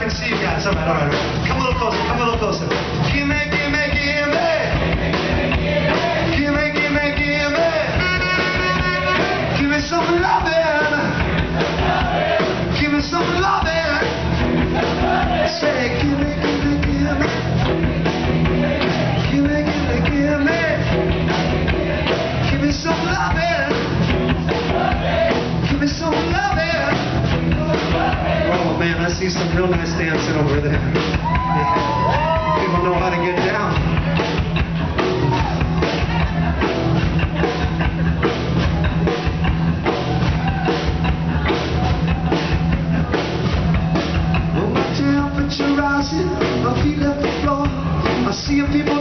can see you guys. All right. Come a little closer, come a little closer. Give me. Give me. Give me some loving. Give me some loving. Say, give me. Give me. Give me some loving. Give me some loving. Oh man, I see some real nice dancing over there. Yeah. People know how to get down. Well, my temperature rising, my feet left the floor. I see people